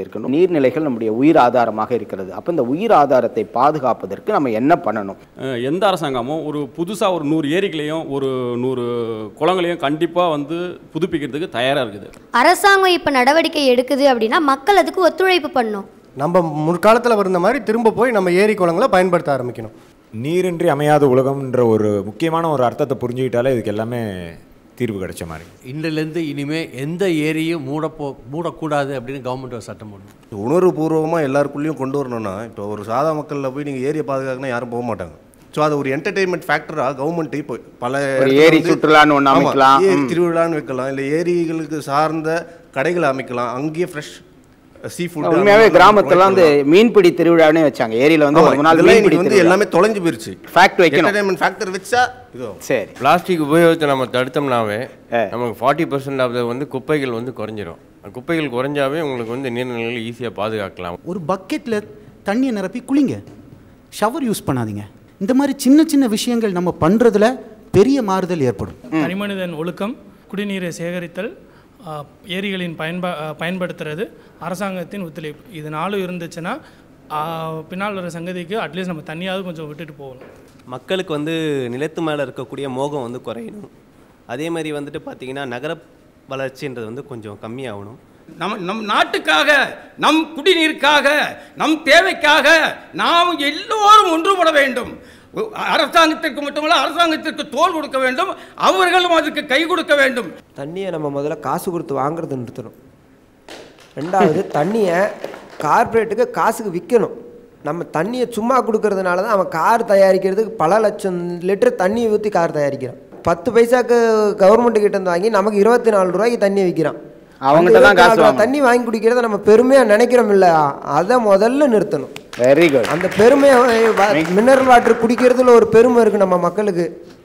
சொல்லியிருக்கணும். நீர்நிலைகள் நம்முடைய உயிர் ஆதாரமாக இருக்கிறது. அப்போ இந்த உயிர் ஆதாரத்தை பாதுகாப்பதற்கு நம்ம என்ன பண்ணணும்? எந்த அரசாங்கமும் ஒரு புதுசாக ஒரு 100 ஏரிகளையும் ஒரு 100 குளங்களையும் கண்டிப்பாக வந்து புதுப்பிக்கிறதுக்கு தயாராக இருக்குது. அரசாங்கம் இப்போ நடவடிக்கை எடுக்குது அப்படின்னா மக்கள் அதுக்கு ஒத்துழைப்பு பண்ணணும். நம்ம முற்காலத்தில் இருந்த மாதிரி திரும்ப போய் நம்ம ஏரி குளங்களை பயன்படுத்த ஆரம்பிக்கணும். நீரின்றி அமையாத உலகம்ன்ற ஒரு முக்கியமான ஒரு அர்த்தத்தை புரிஞ்சுக்கிட்டாலே இதுக்கு எல்லாமே தீர்வு கிடைச்ச மாதிரி. இன்றிலிருந்து இனிமேல் எந்த ஏரியும் மூடக்கூடாது அப்படின்னு கவர்மெண்ட் ஒரு சட்டம் போடணும். உணர்வுபூர்வமாக எல்லாருக்குள்ளேயும் கொண்டு வரணும்னா, இப்போ ஒரு சாதா மக்களில் போய் நீங்கள் ஏரியை பாதுகாக்கணும் யாரும் போக மாட்டாங்க. ஸோ அது ஒரு என்டர்டெயின்மெண்ட் ஃபேக்டராக கவர்மெண்ட் இப்போ பல ஏரி சுற்றுலான்னு ஒன்று அமைக்கலாம், ஏரி திருவிழான்னு வைக்கலாம், இல்லை ஏரிகளுக்கு சார்ந்த கடைகளை அமைக்கலாம், அங்கேயே ஃப்ரெஷ் சீ ஃபுட். உண்மையாகவே கிராமத்தெல்லாம் வந்து மீன்பிடி திருவிழானே வச்சாங்க. ஏரியில் வந்து ஒரு நாள் மீன்பிடி வந்து எல்லாமே தொலைஞ்சு போயிருச்சு. ஃபேக்ட் வைக்கணும், என்டர்டெயின்மெண்ட் ஃபேக்டர் வச்சா இது சரி. பிளாஸ்டிக் உபயோகத்தை நம்ம தடுத்தோம்னாவே நமக்கு 40% ஆஃப் வந்து குப்பைகள் வந்து குறைஞ்சிரும். குப்பைகள் குறைஞ்சாவே உங்களுக்கு வந்து நீர்நிலைகளை ஈஸியாக பாதுகாக்கலாம். ஒரு பக்கெட்டில் தண்ணியை நிரப்பி குளிங்க, ஷவர் யூஸ் பண்ணாதீங்க. இந்த மாதிரி சின்ன சின்ன விஷயங்கள் நம்ம பண்ணுறதுல பெரிய மாறுதல் ஏற்படும். தனிமனிதன் ஒழுக்கம், குடிநீரை சேகரித்தல், ஏரிகளின் பயன்படுத்துறது, அரசாங்கத்தின் ஒத்துழைப்பு, இது 4 இருந்துச்சுன்னா பின்னால் வர சங்கதிக்கு அட்லீஸ்ட் நம்ம தண்ணியாவது கொஞ்சம் விட்டுட்டு போகணும். மக்களுக்கு வந்து நிலத்து மேலே இருக்கக்கூடிய மோகம் வந்து குறையணும். அதே மாதிரி வந்துட்டு பார்த்திங்கன்னா நகர வளர்ச்சின்றது வந்து கொஞ்சம் கம்மியாகணும். நம் நாட்டுக்காக, நம் குடிநீருக்காக, நம் தேவைக்காக நாம் எல்லோரும் ஒன்றுபட வேண்டும். அரசாங்கத்திற்கு மட்டுமல்ல, அரசாங்கத்திற்கு தோள் கொடுக்க வேண்டும், அவர்களும் அதுக்கு கை கொடுக்க வேண்டும். தண்ணியை நம்ம முதல்ல காசு கொடுத்து வாங்குறது நிறுத்தணும். ரெண்டாவது, தண்ணியை கார்பரேட்டுக்கு காசுக்கு விற்கணும். நம்ம தண்ணியை சும்மா கொடுக்கறதுனால தான் அவன் கார் தயாரிக்கிறதுக்கு பல லட்சம் லிட்டர் தண்ணியை ஊற்றி கார் தயாரிக்கிறான். 10 பைசாக்கு கவர்மெண்ட் கிட்ட இருந்து வாங்கி நமக்கு 24 ரூபாய்க்கு தண்ணியை விற்கிறான். அவங்ககிட்ட தான் காசு தண்ணி வாங்கி குடிக்கிறத நம்ம பெருமையாக நினைக்கிறோம் இல்லை, அதை முதல்ல நிறுத்தணும். Very good. அந்த பெருமையை மினரல் வாட்டர் குடிக்கிறதுல ஒரு பெருமை இருக்குது நம்ம மக்களுக்கு.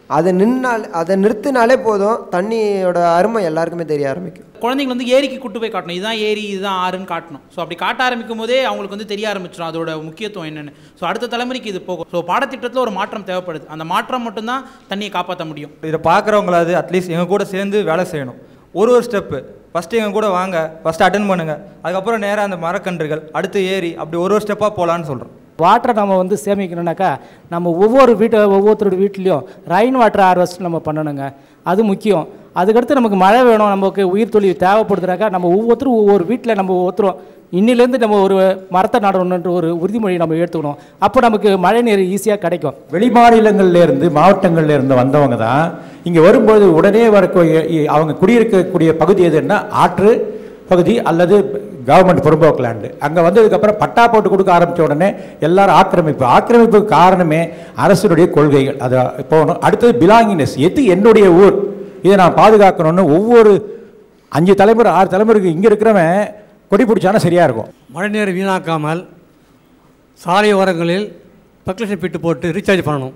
அதை நிறுத்தினாலே போதும், தண்ணியோட அருமை எல்லாருக்குமே தெரிய ஆரம்பிக்கும். குழந்தைங்க வந்து ஏரிக்கு கூட்டு போய் காட்டணும், இதுதான் ஏரி இதுதான் ஆறுன்னு காட்டணும். ஸோ அப்படி காட்ட ஆரம்பிக்கும் போதே அவங்களுக்கு வந்து தெரிய ஆரம்பிச்சிடும் அதோட முக்கியத்துவம் என்னென்னு. ஸோ அடுத்த தலைமுறைக்கு இது போகும். ஸோ பாடத்திட்டத்தில் ஒரு மாற்றம் தேவைப்படுது. அந்த மாற்றம் மட்டும்தான் தண்ணியை காப்பாற்ற முடியும். இதை பார்க்குறவங்களாவது அட்லீஸ்ட் எங்கள் கூட சேர்ந்து வேலை செய்யணும். ஒரு ஸ்டெப்பு ஃபஸ்ட்டு எங்கள் கூட வாங்க, ஃபஸ்ட்டு அட்டன் பண்ணுங்கள், அதுக்கப்புறம் நேராக அந்த மரக்கன்றுகள், அடுத்து ஏரி, அப்படி ஒரு ஸ்டெப்பாக போகலான்னு சொல்கிறோம். வாட்டரை நம்ம வந்து சேமிக்கணுன்னாக்கா நம்ம ஒவ்வொருத்தரோட வீட்லேயும் ரெயின் வாட்டர் ஹார்வெஸ்ட் நம்ம பண்ணணுங்க. அது முக்கியம். அதுக்கடுத்து நமக்கு மழை வேணும், நமக்கு உயிர் தொழில் தேவைப்படுதுனாக்கா நம்ம ஒவ்வொருத்தரும் ஒவ்வொரு வீட்டில் நம்ம ஒவ்வொருத்தரும் இன்னிலேருந்து நம்ம ஒரு மரத்தை நடணுன்ற ஒரு உறுதிமொழி நம்ம எடுத்துக்கணும். அப்போ நமக்கு மழை நீர் ஈஸியாக கிடைக்கும். வெளிமாநிலங்கள்லேருந்து மாவட்டங்கள்லேருந்து வந்தவங்க தான் இங்கே வரும்போது உடனே அவங்க குடியிருக்கக்கூடிய பகுதி எதுன்னா ஆற்று பகுதி அல்லது கவர்மெண்ட் புறம்போக்கு லேண்டு. அங்கே வந்ததுக்கப்புறம் பட்டா போட்டு கொடுக்க ஆரம்பித்த உடனே எல்லாரும் ஆக்கிரமிப்புக்கு காரணமே அரசுடைய கொள்கைகள். அது போகணும். அடுத்தது பிலாங்கினஸ், எது என்னுடைய ஊர், இதை நான் பாதுகாக்கணும்னு ஒவ்வொரு 5 தலைமுறை 6 தலைமுறைக்கு இங்கே இருக்கிறவன் கொடி பிடிச்சானா சரியாக இருக்கும். மழைநீரை வீணாக்காமல் சாலை ஓரங்களில் பக்லேஷன் பிட்டு போட்டு ரீசார்ஜ் பண்ணணும்.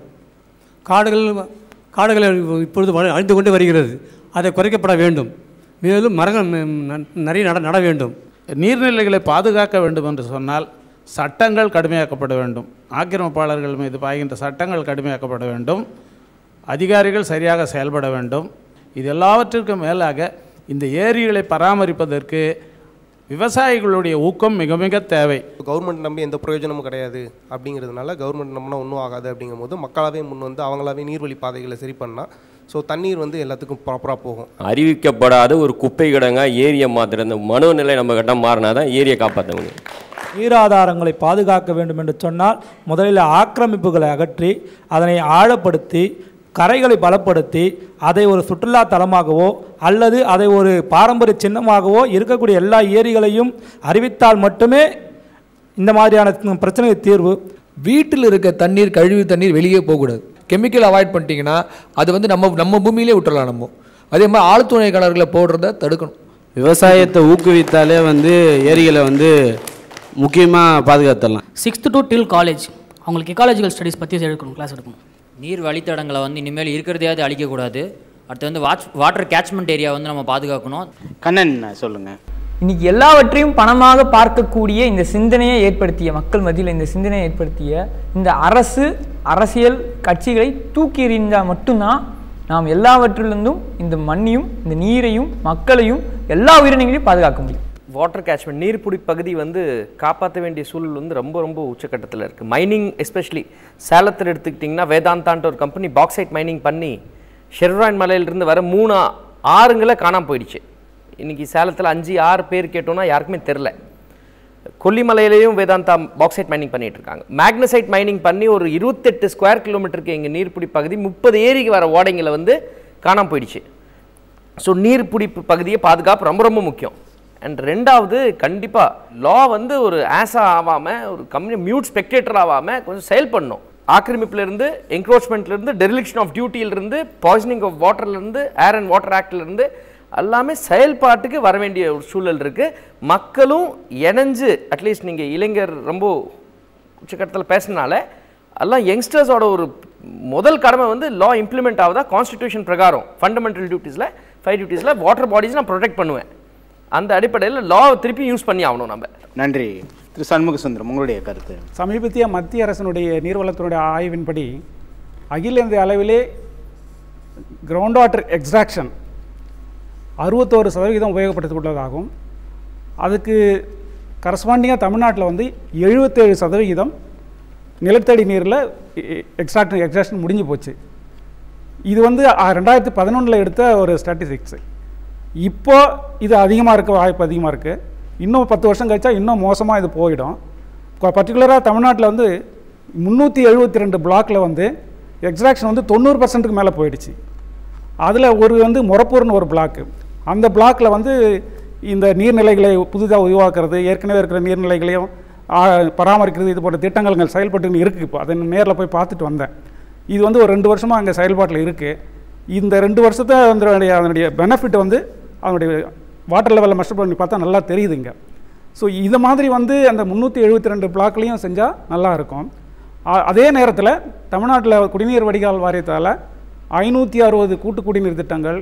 காடுகள் இப்பொழுது அழிந்து கொண்டு வருகிறது, அதை குறைக்கப்பட வேண்டும். மேலும் மரங்கள் நிறைய நட வேண்டும். நீர்நிலைகளை பாதுகாக்க வேண்டும் என்று சொன்னால் சட்டங்கள் கடுமையாக்கப்பட வேண்டும். ஆக்கிரமிப்பாளர்கள் மீது பாய்கின்ற சட்டங்கள் கடுமையாக்கப்பட வேண்டும். அதிகாரிகள் சரியாக செயல்பட வேண்டும். இது எல்லாவற்றிற்கும் மேலாக இந்த ஏரிகளை பராமரிப்பதற்கு விவசாயிகளுடைய ஊக்கம் மிக மிக தேவை. கவர்மெண்ட் நம்பி எந்த பிரயோஜனமும் கிடையாது அப்படிங்கிறதுனால கவர்மெண்ட் நம்பினா ஒன்றும் ஆகாது அப்படிங்கும் போது மக்களாகவே முன் வந்து அவங்களாவே நீர்வழி பாதைகளை சரி பண்ணால் ஸோ தண்ணீர் வந்து எல்லாத்துக்கும் ப்ராப்பராக போகும். அறிவிக்கப்படாத ஒரு குப்பை கிடங்கா ஏரியை மாத்திர அந்த மனோநிலை நம்ம கிட்ட மாறினா தான் ஏரியை காப்பாற்ற முடியும். நீராதாரங்களை பாதுகாக்க வேண்டும் என்று சொன்னால் முதலில் ஆக்கிரமிப்புகளை அகற்றி அதனை ஆழப்படுத்தி கரைகளை பலப்படுத்தி அதை ஒரு சுற்றுலா தலமாகவோ அல்லது அதை ஒரு பாரம்பரிய சின்னமாகவோ இருக்கக்கூடிய எல்லா ஏரிகளையும் அறிவித்தால் மட்டுமே இந்த மாதிரியான பிரச்சனைக்கு தீர்வு. வீட்டில் இருக்க தண்ணீர், கழிவு தண்ணீர் வெளியே போகக்கூடாது. கெமிக்கல் அவாய்ட் பண்ணிட்டீங்கன்னா அது வந்து நம்ம பூமியிலே விட்டுறலாம். நம்ம அதே மாதிரி ஆழ்துணை கிணறுகளை போடுறத தடுக்கணும். விவசாயத்தை ஊக்குவித்தாலே வந்து ஏரிகளை வந்து முக்கியமாக பாதுகாத்துடலாம். 6th to 12 காலேஜ் அவங்களுக்கு எக்காலஜிக்கல் ஸ்டடீஸ் பற்றி எடுக்கணும், கிளாஸ் எடுக்கணும். நீர் வழித்தடங்களை வந்து இனிமேல் இருக்கிறதையாவது அழிக்கக்கூடாது. அடுத்து வந்து வாட்டர் கேட்ச்மெண்ட் ஏரியா வந்து நம்ம பாதுகாக்கணும். கண்ணன் சொல்லுங்கள். இன்னைக்கு எல்லாவற்றையும் பணமாக பார்க்கக்கூடிய இந்த சிந்தனையை ஏற்படுத்திய, மக்கள் மத்தியில் இந்த சிந்தனையை ஏற்படுத்திய இந்த அரசியல் கட்சிகளை தூக்கி எறிந்தால் மட்டும்தான் நாம் எல்லாவற்றிலிருந்தும் இந்த மண்ணையும் இந்த நீரையும் மக்களையும் எல்லா உயிரினங்களையும் பாதுகாக்க முடியும். வாட்டர் கேட்ச்மெண்ட் நீர்பிடி பகுதி வந்து காப்பாற்ற வேண்டிய சூழல் வந்து ரொம்ப ரொம்ப உச்சக்கட்டத்தில் இருக்குது. மைனிங் எஸ்பெஷலி சேலத்தில் எடுத்துக்கிட்டிங்கன்னா வேதாந்தான்ட்டு ஒரு கம்பெனி பாக்சைட் மைனிங் பண்ணி ஷெர்ரான் மலையிலிருந்து வர 3 ஆறுங்களை காணாமல் போயிடுச்சு. இன்றைக்கி சேலத்தில் 5-6 பேர் கேட்டோன்னா யாருக்குமே தெரில. கொல்லிமலையிலையும் வேதாந்தா பாக்சைட் மைனிங் பண்ணிகிட்டு இருக்காங்க. மேக்னசைட் மைனிங் பண்ணி ஒரு 28 ஸ்கொயர் கிலோமீட்டருக்கு எங்கள் நீர்பிடி பகுதி 30 ஏரிக்கு வர ஓடைங்களை வந்து காணாமல் போயிடுச்சு. ஸோ நீர்பிடிப்பு பகுதியை பாதுகாப்பு ரொம்ப ரொம்ப முக்கியம். அண்ட் ரெண்டாவது கண்டிப்பாக லா வந்து ஒரு ஆஸா ஆகாமல் ஒரு கம்யூனி மியூட் ஸ்பெக்டேட்டர் ஆகாமல் கொஞ்சம் செயல்படணும். ஆக்கிரமிப்புலேருந்து என்க்ரோச்மெண்ட்லேருந்து டெரிலிக்ஷன் ஆஃப் டியூட்டியிலிருந்து பாய்சனிங் ஆஃப் வாட்டர்லேருந்து ஏர் அண்ட் வாட்டர் ஆக்ட்லேருந்து எல்லாமே செயல்பாட்டுக்கு வர வேண்டிய ஒரு சூழல் இருக்குது. மக்களும் இணைஞ்சு அட்லீஸ்ட் நீங்கள் இளைஞர் ரொம்ப உச்சக்கட்டத்தில் பேசினால எல்லாம் யங்ஸ்டர்ஸோட ஒரு முதல் கடமை வந்து லா இம்ப்ளிமெண்ட் ஆகுதா கான்ஸ்டிடியூஷன் பிரகாரம் ஃபண்டமெண்டல் டியூட்டிஸில் 5 டியூட்டிஸில் வாட்டர் பாடிஸ் நான் ப்ரொடெக்ட் பண்ணுவேன். அந்த அடிப்படையில் லாவை திருப்பி யூஸ் பண்ணி ஆகணும் நம்ம. நன்றி. திரு சண்முக சுந்தரம், உங்களுடைய கருத்து? சமீபத்திய மத்திய அரசினுடைய நீர்வளத்தினுடைய ஆய்வின்படி அகில இந்திய அளவிலே கிரவுண்ட் வாட்டர் எக்ஸ்ட்ராக்ஷன் 61% உபயோகப்படுத்தப்பட்டதாகும். அதுக்கு கரஸ்பாண்டிங்காக தமிழ்நாட்டில் வந்து 77% நிலத்தடி நீரில் எக்ஸ்ட்ராக்ஷன் முடிஞ்சு போச்சு. இது வந்து 2011 எடுத்த ஒரு ஸ்டாட்டிஸ்டிக்ஸு. இப்போ இது அதிகமாக இருக்க வாய்ப்பு அதிகமாக இருக்குது. இன்னும் 10 வருஷம் கழிச்சா இன்னும் மோசமாக இது போயிடும். பர்டிகுலராக தமிழ்நாட்டில் வந்து 372 பிளாக்கில் வந்து எக்ஸ்ட்ராக்ஷன் வந்து 90%க்கு மேலே போயிடுச்சு. அதில் ஒரு வந்து மொரப்பூர்னு ஒரு பிளாக்கு, அந்த பிளாக்கில் வந்து இந்த நீர்நிலைகளை புதிதாக உருவாக்குறது, ஏற்கனவே இருக்கிற நீர்நிலைகளையும் பராமரிக்கிறது, இது போன்ற திட்டங்கள் செயல்பட்டு இருக்குது. இப்போ அதை நேரில் போய் பார்த்துட்டு வந்தேன். இது வந்து ஒரு 2 வருஷமாக அங்கே செயல்பாட்டில் இருக்குது. இந்த 2 வருஷத்தை அதனுடைய பெனிஃபிட் வந்து அதனுடைய வாட்டர் லெவலில் மெஷர் பண்ணி பார்த்தா நல்லா தெரியுதுங்க. ஸோ இது மாதிரி வந்து அந்த 372 பிளாக்லேயும் செஞ்சால் நல்லாயிருக்கும். அதே நேரத்தில் தமிழ்நாட்டில் குடிநீர் வடிகால் வாரியத்தால் 560 கூட்டு குடிநீர் திட்டங்கள்,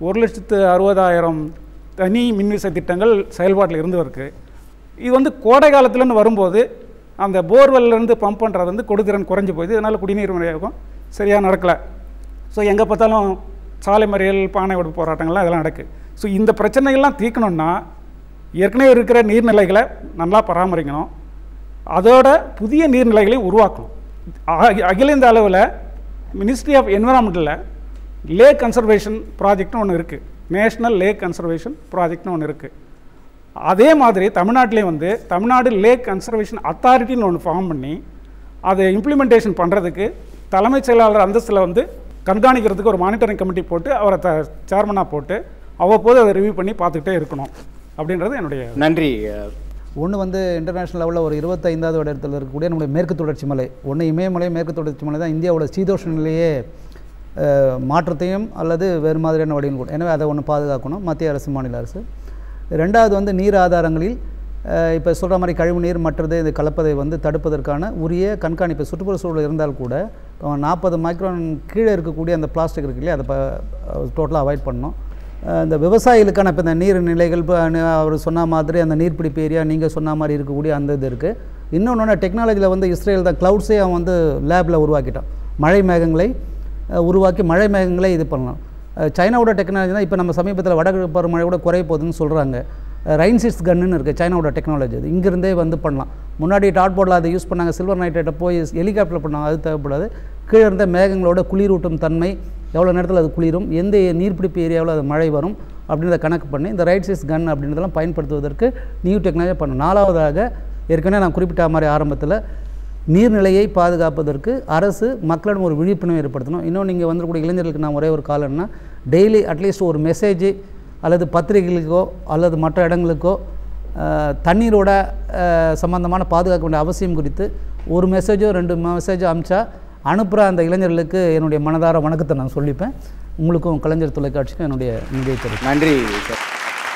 1,60,000 தனி மின்விசை திட்டங்கள் செயல்பாட்டில் இருந்து இருக்குது. இது வந்து கோடை காலத்துலன்னு வரும்போது அந்த போர்வெல்லேருந்து பம்ப் பண்ணுறது வந்து கொடுதிறன் குறைஞ்சி போயிடுது. இதனால் குடிநீர் விநியோகம் சரியாக நடக்கலை. ஸோ எங்கே பார்த்தாலும் சாலை மறியல், பானை உடைப்பு போராட்டங்கள்லாம் இதெல்லாம் நடக்குது. ஸோ இந்த பிரச்சனைகள்லாம் தீர்க்கணுன்னா ஏற்கனவே இருக்கிற நீர்நிலைகளை நல்லா பராமரிக்கணும், அதோட புதிய நீர்நிலைகளை உருவாக்கணும். அகில இந்திய அளவில் மினிஸ்ட்ரி ஆஃப் என்விரான்மெண்ட்டில் லேக் கன்சர்வேஷன் ப்ராஜெக்ட்னு ஒன்று இருக்குது, நேஷ்னல் லேக் கன்சர்வேஷன் ப்ராஜெக்ட்னு ஒன்று இருக்குது. அதே மாதிரி தமிழ்நாட்டிலே வந்து தமிழ்நாடு லேக் கன்சர்வேஷன் அத்தாரிட்டின்னு ஒன்று ஃபார்ம் பண்ணி அதை இம்ப்ளிமெண்டேஷன் பண்ணுறதுக்கு தலைமைச் செயலாளர் அந்தஸ்தில் வந்து கண்காணிக்கிறதுக்கு ஒரு மானிட்டரிங் கமிட்டி போட்டு அவரை சேர்மனாக போட்டு அவ்வப்போது அதை ரிவ்யூ பண்ணி பார்த்துக்கிட்டே இருக்கணும் அப்படின்றது என்னுடைய நன்றி. ஒன்று வந்து இன்டர்நேஷ்னல் லெவலில் ஒரு 25வது இடத்துல இருக்கக்கூடிய நம்முடைய மேற்கு தொடர்ச்சி மலை, ஒன்று இமயமலை, மேற்கு தொடர்ச்சி மலை தான் இந்தியாவோட சீதோஷ்ண நிலையே மாற்றத்தையும் அல்லது வேறு மாதிரியான வடிவம் கூட. எனவே அதை ஒன்று பாதுகாக்கணும் மத்திய அரசு, மாநில அரசு. ரெண்டாவது வந்து நீர் ஆதாரங்களில் இப்போ சொல்கிற மாதிரி கழிவு நீர் மற்றது இது கலப்பதை வந்து தடுப்பதற்கான உரிய கண்காணிப்பு சுற்றுப்புற சூழல் இருந்தால் கூட 40 மைக்ரான் கீழே இருக்கக்கூடிய அந்த பிளாஸ்டிக் இருக்கு இல்லையா, அதை டோட்டலாக அவாய்ட் பண்ணணும். இந்த விவசாயிகளுக்கான இப்போ இந்த நீர்நிலைகள் அவர் சொன்ன மாதிரி அந்த நீர்பிடிப்பு ஏரியா நீங்கள் சொன்ன மாதிரி இருக்கக்கூடிய அந்த இது இருக்குது. இன்னொன்று டெக்னாலஜியில் வந்து இஸ்ரேல் தான் க்ளவுட்ஸே அவன் வந்து லேபில் உருவாக்கிட்டான். மழை மேகங்களை உருவாக்கி மழை மேகங்களை இது பண்ணலாம். சைனாவோட டெக்னாலஜி தான் இப்போ நம்ம சமீபத்தில் வடகிழக்கு பருவமழை கூட குறைய போகுதுன்னு சொல்கிறாங்க. ரைன்சிட்ஸ் கன்னுன்னு இருக்குது சைனாவோட டெக்னாலஜி. அது இங்கேருந்தே வந்து பண்ணலாம். முன்னாடி டாட் போர்டில் அதை யூஸ் பண்ணாங்க, சில்வர் நைட்ரேட்டை போய் ஹெலிகாப்டரில் பண்ணாங்க, அது தேவைப்படாது. கீழே இருந்த மேகங்களோட குளிரூட்டும் தன்மை, எவ்வளோ நேரத்தில் அது குளிரும், எந்த நீர்பிடிப்பு ஏரியாவில் அது மழை வரும் அப்படின்றத கணக்கு பண்ணி இந்த ரைன்சிட்ஸ் கன் அப்படின்றதெல்லாம் பயன்படுத்துவதற்கு நியூ டெக்னாலஜி பண்ணணும். 4வதாக ஏற்கனவே நான் குறிப்பிட்ட மாதிரி ஆரம்பத்தில் நீர்நிலையை பாதுகாப்பதற்கு அரசு மக்களிடம் ஒரு விழிப்புணர்வு ஏற்படுத்தணும். இன்னும் நீங்கள் வந்துக்கூடிய இளைஞர்களுக்கு நான் ஒரே ஒரு காலம்னா டெய்லி அட்லீஸ்ட் ஒரு மெசேஜ் அல்லது பத்திரிகைகளுக்கோ அல்லது மற்ற இடங்களுக்கோ தண்ணீரோட சம்பந்தமான பாதுகாக்க வேண்டிய அவசியம் குறித்து ஒரு மெசேஜோ 2 மெசேஜோ அனுப்பிச்சா அனுப்புகிற அந்த இளைஞர்களுக்கு என்னுடைய மனதார வணக்கத்தை நான் சொல்லிப்பேன். உங்களுக்கும் கலைஞர் தொலைக்காட்சிக்கும் என்னுடைய நன்றியை தெரிவிக்கிறேன். நன்றி சார்.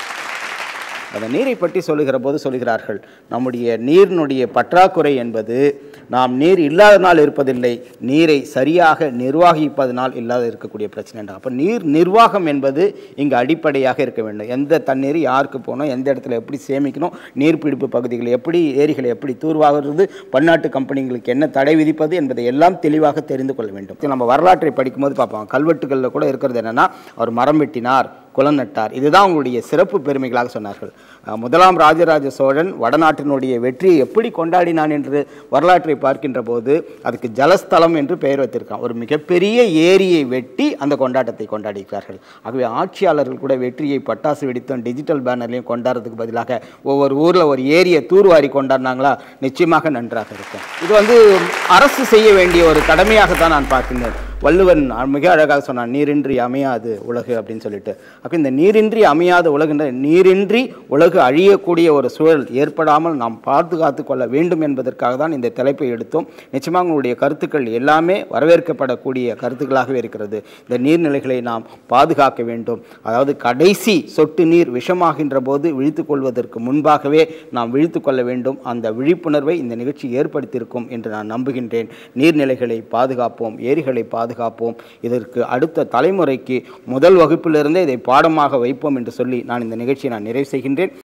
அந்த நீரை பற்றி சொல்லுகிற போது சொல்கிறார்கள், நம்முடைய நீரினுடைய பற்றாக்குறை என்பது நாம் நீர் இல்லாதனால் இருப்பதில்லை, நீரை சரியாக நிர்வகிப்பதனால் இல்லாத இருக்கக்கூடிய பிரச்சனை. அப்போ நீர் நிர்வாகம் என்பது இங்கு அடிப்படையாக இருக்க வேண்டும். எந்த தண்ணீர் யாருக்கு போகணும், எந்த இடத்துல எப்படி சேமிக்கணும், நீர்பிடிப்பு பகுதிகளை எப்படி, ஏரிகளை எப்படி தூர்வாகிறது, பன்னாட்டு கம்பெனிகளுக்கு என்ன தடை விதிப்பது என்பதை எல்லாம் தெளிவாக தெரிந்து கொள்ள வேண்டும். நம்ம வரலாற்றை படிக்கும்போது பார்ப்போம், கல்வெட்டுகளில் கூட இருக்கிறது என்னென்னா, அவர் மரம் வெட்டினார், குளம் நட்டார். இதுதான் அவங்களுடைய சிறப்பு பெருமைகளாக சொன்னார்கள். முதலாம் ராஜராஜ சோழன் வடநாட்டினுடைய வெற்றியை எப்படி கொண்டாடினான் என்று வரலாற்றை பார்க்கின்ற போது அதுக்கு ஜலஸ்தலம் என்று பெயர் வைத்திருக்கான். ஒரு மிகப்பெரிய ஏரியை வெட்டி அந்த கொண்டாட்டத்தை கொண்டாடிக்கிறார்கள். ஆகவே ஆட்சியாளர்கள் கூட வெற்றியை பட்டாசு வெடித்தும் டிஜிட்டல் பேனர்லையும் கொண்டாடுறதுக்கு பதிலாக ஒவ்வொரு ஊரில் ஒரு ஏரியை தூர்வாரி கொண்டாடினாங்களா நிச்சயமாக நன்றாக இருக்கும். இது அரசு செய்ய வேண்டிய ஒரு கடமையாகத்தான் நான் பார்க்கின்றேன். வள்ளுவன் மிக அழகாக சொன்னான், நீரின்றி அமையாது உலகு அப்படின்னு சொல்லிட்டு. அப்போ இந்த நீரின்றி அமையாத உலகுன்ற நீரின்றி உலகு அழியக்கூடிய ஒரு சூழல் ஏற்படாமல் நாம் பாதுகாத்து கொள்ள வேண்டும் என்பதற்காக தான் இந்த தலைப்பை எடுத்தோம். நிச்சயமாக உங்களுடைய கருத்துக்கள் எல்லாமே வரவேற்கப்படக்கூடிய கருத்துக்களாகவே இருக்கிறது. இந்த நீர்நிலைகளை நாம் பாதுகாக்க வேண்டும். அதாவது கடைசி சொட்டு நீர் விஷமாகின்ற போது விழித்து கொள்வதற்கு முன்பாகவே நாம் விழித்து கொள்ள வேண்டும். அந்த விழிப்புணர்வை இந்த நிகழ்ச்சி ஏற்படுத்தியிருக்கும் என்று நான் நம்புகின்றேன். நீர்நிலைகளை பாதுகாப்போம், ஏரிகளை பாதுகாப்போம். இதற்கு அடுத்த தலைமுறைக்கு முதல் வகுப்பிலிருந்தே இதை பாடமாக வைப்போம் என்று சொல்லி நான் இந்த நிகழ்ச்சியை நிறைவு செய்கின்றேன்.